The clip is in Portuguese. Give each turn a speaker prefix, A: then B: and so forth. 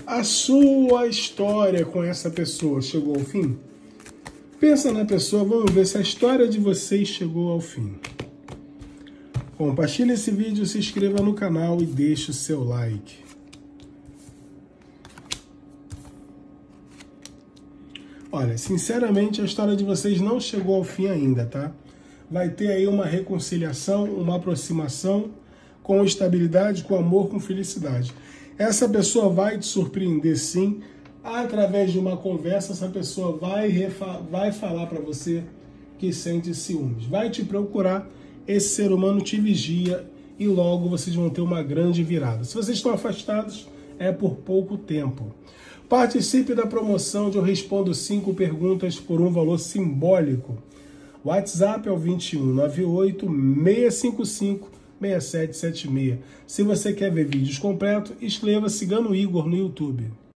A: A sua história com essa pessoa chegou ao fim? Pensa na pessoa, vamos ver se a história de vocês chegou ao fim. Compartilhe esse vídeo, se inscreva no canal e deixe o seu like. Olha, sinceramente, a história de vocês não chegou ao fim ainda, tá? Vai ter aí uma reconciliação, uma aproximação com estabilidade, com amor, com felicidade. Essa pessoa vai te surpreender, sim. Através de uma conversa, essa pessoa vai falar para você que sente ciúmes. Vai te procurar, esse ser humano te vigia e logo vocês vão ter uma grande virada. Se vocês estão afastados, é por pouco tempo. Participe da promoção onde eu respondo 5 perguntas por um valor simbólico. O WhatsApp é o 2198-655-6776. Se você quer ver vídeos completos, inscreva-se Cigano Igor no YouTube.